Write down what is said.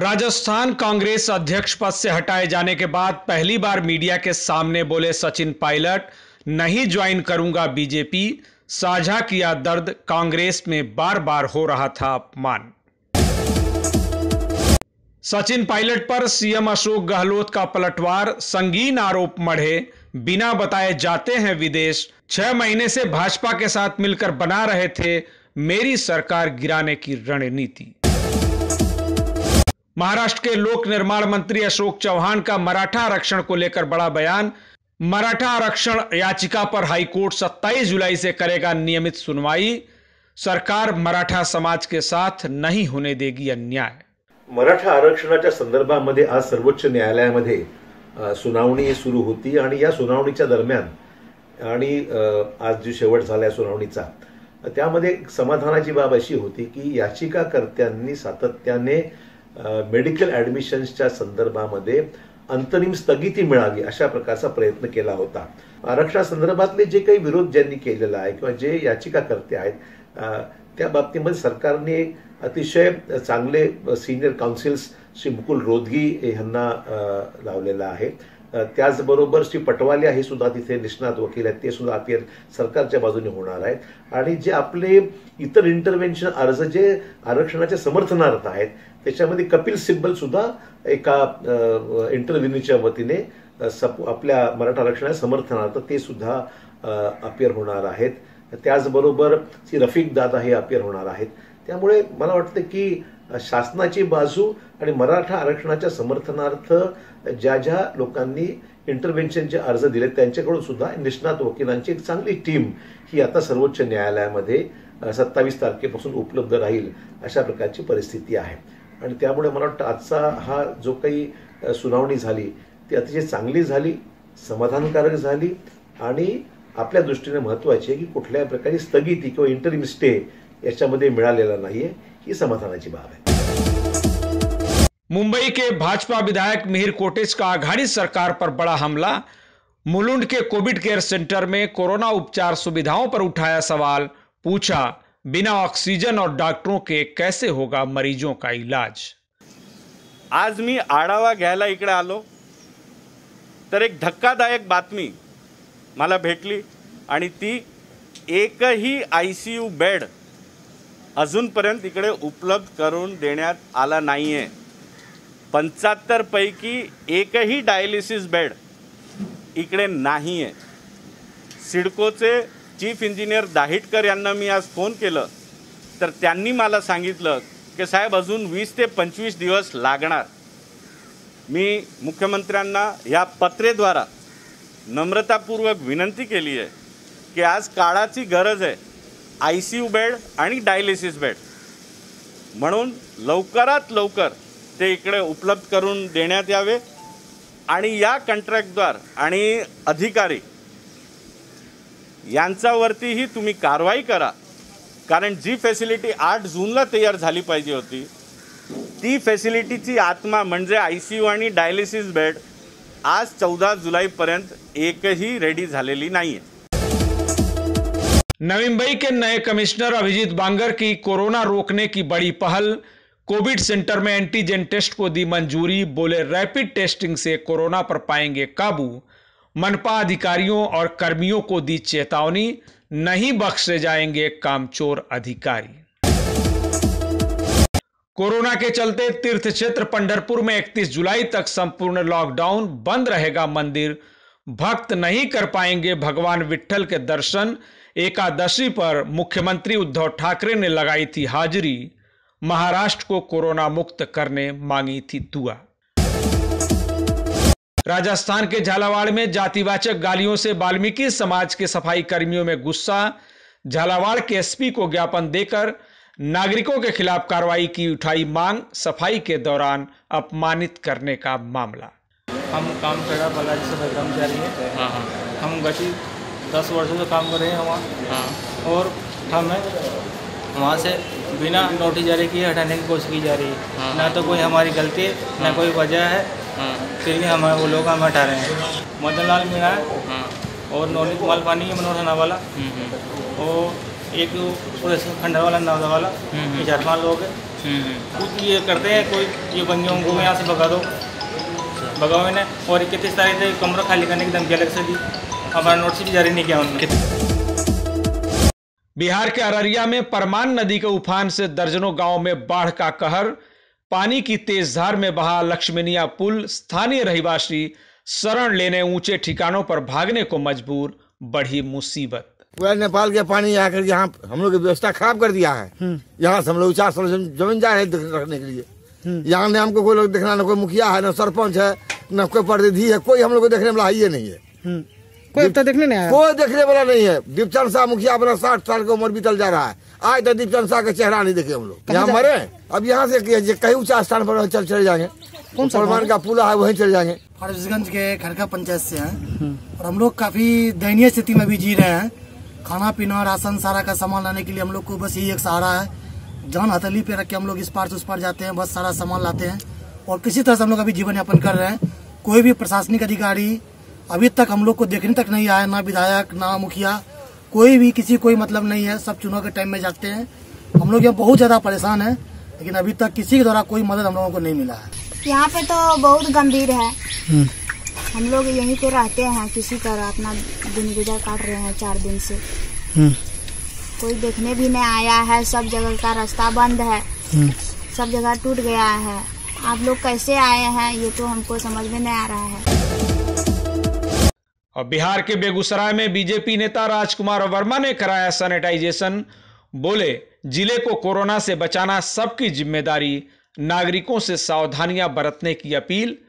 राजस्थान कांग्रेस अध्यक्ष पद से हटाए जाने के बाद पहली बार मीडिया के सामने बोले सचिन पायलट, नहीं ज्वाइन करूंगा बीजेपी। साझा किया दर्द, कांग्रेस में बार बार हो रहा था अपमान। सचिन पायलट पर सीएम अशोक गहलोत का पलटवार, संगीन आरोप मढ़े, बिना बताए जाते हैं विदेश। 6 महीने से भाजपा के साथ मिलकर बना रहे थे मेरी सरकार गिराने की रणनीति। महाराष्ट्र के लोक निर्माण मंत्री अशोक चौहान का मराठा आरक्षण को लेकर बड़ा बयान। मराठा आरक्षण याचिका पर हाईकोर्ट 27 जुलाई से करेगा नियमित सुनवाई। सरकार मराठा समाज के साथ नहीं होने देगी अन्याय। मराठा आरक्षणाच्या संदर्भामध्ये आज सर्वोच्च न्यायालयामध्ये सुनावणी सुरू होती आणि या सुनावणीच्या दरम्यान आणि आज जी शेवट झाला सुनावणीचा, त्यामध्ये समाधानाची बाब अशी होती की याचिकाकर्त्यांनी सातत्याने मेडिकल ऍडमिशन्सच्या संदर्भामध्ये अंतरिम स्थगिती मिळावी अशा प्रकारचा प्रयत्न केला होता। आरक्षणासंदर्भातले जे काही विरोध ज्यांनी केलेला आहे किंवा जे याचिकाकर्ते आहेत त्या बाबतीमध्ये सरकारने अतिशय चांगले सिनियर काउन्सिल्स श्री मुकुल रोदगी यांना लावलेला आहे। त्याचबरोबर श्री पटवालिया हे सुद्धा तिथे निष्णात वकील आहेत, ते सुद्धा अपियर सरकारच्या बाजूने होणार आहेत। आणि जे आपले इतर इंटरव्हेन्शन अर्ज जे आरक्षणाच्या समर्थनार्थ आहेत त्याच्यामध्ये कपिल सिब्बल सुद्धा एका इंटरव्ह्यूच्या वतीने आपल्या मराठा आरक्षणाच्या समर्थनार्थ ते सुद्धा अपियर होणार आहेत। त्याचबरोबर श्री रफिक दादा हे अपियर होणार आहेत। त्यामुळे मला वाटतं की शासनाची बाजू आणि मराठा आरक्षणाच्या समर्थनार्थ ज्या ज्या लोकांनी इंटरव्हेन्शनचे अर्ज दिले त्यांच्याकडून सुद्धा निष्णात वकिलांची एक चांगली टीम ही आता सर्वोच्च न्यायालयामध्ये 27 तारखेपासून उपलब्ध राहील अशा प्रकारची परिस्थिती आहे। आणि त्यामुळे मला वाटतं आजचा हा जो काही सुनावणी झाली ती अतिशय चांगली झाली, समाधानकारक झाली आणि आपल्या दृष्टीने महत्त्वाची आहे की कुठल्याही प्रकारची स्थगिती किंवा इंटरिम स्टे याच्यामध्ये मिळालेला नाहीये, ही समाधानाची बाब है। मुंबई के भाजपा विधायक मिहिर कोटेच का आघाड़ी सरकार पर बड़ा हमला। मुलुंड के कोविड केयर सेंटर में कोरोना उपचार सुविधाओं पर उठाया सवाल, पूछा बिना ऑक्सीजन और डॉक्टरों के कैसे होगा मरीजों का इलाज। आज मी आढावा घ्यायला इकडे आलो तर एक धक्कादायक बातमी मला भेटली आणि ती एकही आयसीयू बेड अजूनपर्यंत इकडे उपलब्ध करून देण्यात आला नाहीये। 75 पैकी एकही डायलिसिस बेड इकडे नाहीये। सिडकोचे चीफ इंजिनियर दाहिटकर यांना मी आज फोन केलं तर त्यांनी मला सांगितलं की साहेब अजून 20 ते 25 दिवस लागणार। मी मुख्यमंत्र्यांना या पत्रेद्वारा नम्रतापूर्वक विनंती केली आहे की आज काळाची गरज आहे आयसीयू बेड आणि डायलिसिस बेड, म्हणून लवकरात लवकर ते इकडे उपलब्ध करून देण्यात यावे आणि या कॉन्ट्रॅक्टदार आणि अधिकारी यांच्यावरतीही तुम्ही कारवाई करा, कारण जी फॅसिलिटी 8 जूनला तयार झाली पाहिजे होती ती फॅसिलिटीची आत्मा म्हणजे आयसीयू आणि डायलिसिस बेड आज 14 जुलैपर्यंत एकही रेडी झालेली नाहीये। नवी मुंबई के नए कमिश्नर अभिजीत बांगर की कोरोना रोकने की बड़ी पहल। कोविड सेंटर में एंटीजन टेस्ट को दी मंजूरी, बोले रैपिड टेस्टिंग से कोरोना पर पाएंगे काबू। मनपा अधिकारियों और कर्मियों को दी चेतावनी, नहीं बख्शे जाएंगे कामचोर अधिकारी। कोरोना के चलते तीर्थ क्षेत्र पंढरपुर में 31 जुलाई तक संपूर्ण लॉकडाउन, बंद रहेगा मंदिर। भक्त नहीं कर पाएंगे भगवान विट्ठल के दर्शन। एकादशी पर मुख्यमंत्री उद्धव ठाकरे ने लगाई थी हाजिरी, महाराष्ट्र को कोरोना मुक्त करने मांगी थी दुआ। राजस्थान के झालावाड़ में जातिवाचक गालियों से वाल्मीकि समाज के सफाई कर्मियों में गुस्सा। झालावाड़ के एसपी को ज्ञापन देकर नागरिकों के खिलाफ कार्रवाई की उठाई मांग, सफाई के दौरान अपमानित करने का मामला। हम काम करा बालाजी सफाई कर्मचारी है। हम गति 10 वर्षों से काम कर रहे हैं वहाँ, और हमें वहाँ से बिना नोटिस जारी किए हटाने की कोशिश की जा रही है। ना तो कोई हमारी गलती है ना कोई वजह है, फिर भी हमें वो लोग हमें हटा रहे हैं। मदन लाल मीणा है और नौनित मालपानी है मनोहर थाना वाला, और एक खंडर वाला नावदा वाला, ये 4-5 लोग हैं। कुछ ये करते हैं, कोई ये बंदियों को यहाँ से भगा दो, भगाओ इन्हें। और 31 तारीख से कमरा खाली करने की धमकी अलग से दी, हमारा नोटिस भी जारी नहीं किया उन्होंने। बिहार के अररिया में परमान नदी के उफान से दर्जनों गांव में बाढ़ का कहर, पानी की तेज धार में बहा लक्ष्मणिया पुल, स्थानीय रहवासी शरण लेने ऊंचे ठिकानों पर भागने को मजबूर, बढ़ी मुसीबत। पूरा नेपाल के पानी आकर यहाँ हम लोग की व्यवस्था खराब कर दिया है। यहाँ से हम लोग 4 साल जमीन जा रहे रखने के लिए। यहाँ ने हमको कोई लोग देखना, न कोई मुखिया है, न सरपंच है, न कोई प्रतिनिधि है, कोई हम लोग को देखने वाला ही नहीं है। कोई अब तक देखने नहीं आया, कोई देखने वाला नहीं है। दीपचंद शाह मुखिया अपना 60 साल की उम्र बीतल जा रहा है, आज तक दीपचंद शाह का चेहरा नहीं देखे हम लोग। यहाँ मरे, अब यहाँ से कहीं ऊंचा स्थान पर चले जाएंगे, परमान का पुला है वहीं चले जाएंगे। फारबिसगंज के खड़का पंचायत से हैं और हम लोग काफी दयनीय स्थिति में भी जी रहे हैं। खाना पीना राशन सारा का सामान लाने के लिए हम लोग को बस यही एक सहारा है, जान हथेली पे रख के हम लोग इस पार से उस पार जाते हैं, बस सारा सामान लाते हैं और किसी तरह से हम लोग अभी जीवन यापन कर रहे हैं। कोई भी प्रशासनिक अधिकारी अभी तक हम लोग को देखने तक नहीं आया, ना विधायक ना मुखिया, कोई भी किसी कोई मतलब नहीं है। सब चुनाव के टाइम में जाते हैं। हम लोग यहाँ बहुत ज्यादा परेशान है, लेकिन अभी तक किसी के द्वारा कोई मदद हम लोगों को नहीं मिला है। यहाँ पे तो बहुत गंभीर है। हम लोग यहीं पे रहते हैं, किसी तरह अपना दिन गुजर काट रहे हैं 4 दिन से। कोई देखने भी नहीं आया है, सब जगह का रास्ता बंद है, सब जगह टूट गया है। आप लोग कैसे आए हैं ये तो हमको समझ में नहीं आ रहा है। और बिहार के बेगूसराय में बीजेपी नेता राजकुमार वर्मा ने कराया सैनिटाइजेशन, बोले जिले को कोरोना से बचाना सबकी जिम्मेदारी, नागरिकों से सावधानियां बरतने की अपील।